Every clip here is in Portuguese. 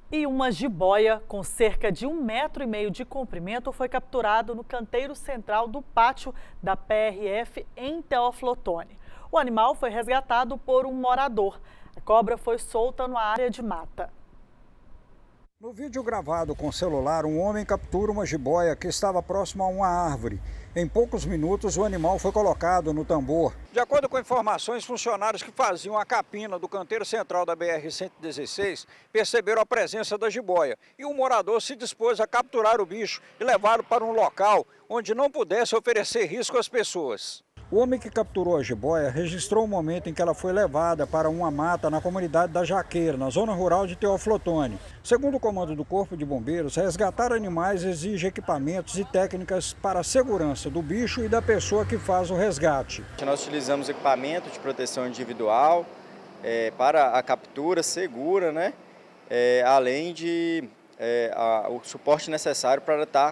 E uma jiboia com cerca de 1,5 metro de comprimento foi capturado no canteiro central do pátio da PRF em Teófilo Otoni. O animal foi resgatado por um morador. A cobra foi solta na área de mata. No vídeo gravado com celular, um homem captura uma jiboia que estava próximo a uma árvore. Em poucos minutos, o animal foi colocado no tambor. De acordo com informações, funcionários que faziam a capina do canteiro central da BR-116 perceberam a presença da jiboia. E um morador se dispôs a capturar o bicho e levá-lo para um local onde não pudesse oferecer risco às pessoas. O homem que capturou a jiboia registrou o momento em que ela foi levada para uma mata na comunidade da Jaqueira, na zona rural de Teófilo Otoni. Segundo o comando do Corpo de Bombeiros, resgatar animais exige equipamentos e técnicas para a segurança do bicho e da pessoa que faz o resgate. Nós utilizamos equipamento de proteção individual para a captura segura, né? Além de o suporte necessário para estar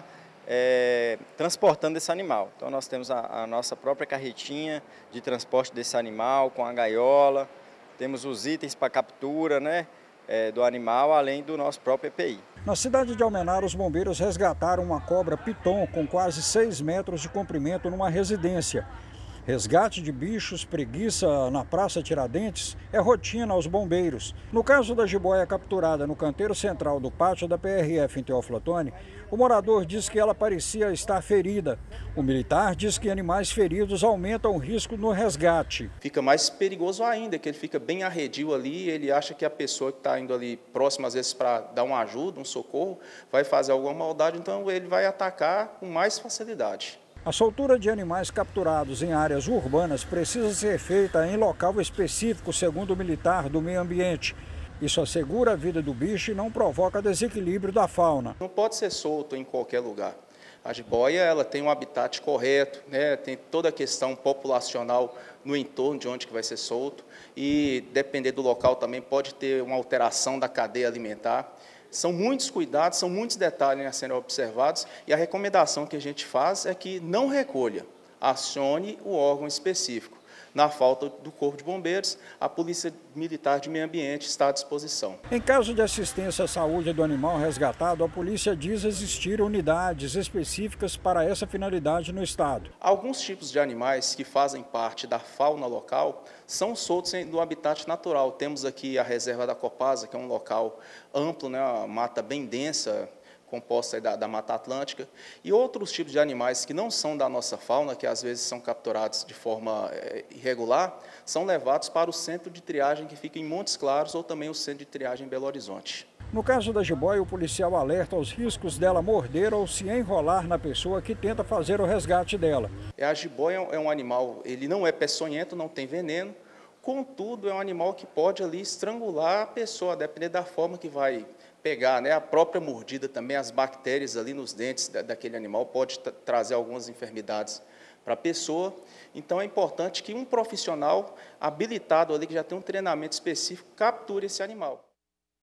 transportando esse animal. Então nós temos a nossa própria carretinha de transporte desse animal com a gaiola, temos os itens para captura, né, do animal, além do nosso próprio EPI. Na cidade de Almenara, os bombeiros resgataram uma cobra piton com quase 6 metros de comprimento numa residência. Resgate de bichos, preguiça na Praça Tiradentes é rotina aos bombeiros. No caso da jiboia capturada no canteiro central do pátio da PRF em Teófilo Otoni, o morador diz que ela parecia estar ferida. O militar diz que animais feridos aumentam o risco no resgate. Fica mais perigoso ainda, que ele fica bem arredio ali, ele acha que a pessoa que está indo ali próximo, às vezes, para dar uma ajuda, um socorro, vai fazer alguma maldade, então ele vai atacar com mais facilidade. A soltura de animais capturados em áreas urbanas precisa ser feita em local específico, segundo o militar do meio ambiente. Isso assegura a vida do bicho e não provoca desequilíbrio da fauna. Não pode ser solto em qualquer lugar. A jiboia ela tem um habitat correto, né? Tem toda a questão populacional no entorno de onde que vai ser solto e, depender do local, também pode ter uma alteração da cadeia alimentar. São muitos cuidados, são muitos detalhes a serem observados e a recomendação que a gente faz é que não recolha, acione o órgão específico. Na falta do Corpo de Bombeiros, a Polícia Militar de Meio Ambiente está à disposição. Em caso de assistência à saúde do animal resgatado, a polícia diz existir unidades específicas para essa finalidade no estado. Alguns tipos de animais que fazem parte da fauna local são soltos no habitat natural. Temos aqui a reserva da Copasa, que é um local amplo, né, uma mata bem densa, composta da Mata Atlântica, e outros tipos de animais que não são da nossa fauna, que às vezes são capturados de forma irregular, são levados para o centro de triagem que fica em Montes Claros ou também o centro de triagem em Belo Horizonte. No caso da jiboia, o policial alerta aos riscos dela morder ou se enrolar na pessoa que tenta fazer o resgate dela. A jiboia é um animal, ele não é peçonhento, não tem veneno, contudo é um animal que pode ali estrangular a pessoa, a depender da forma que vai pegar, né? A própria mordida também, as bactérias ali nos dentes daquele animal pode trazer algumas enfermidades para a pessoa. Então é importante que um profissional habilitado ali, que já tem um treinamento específico, capture esse animal.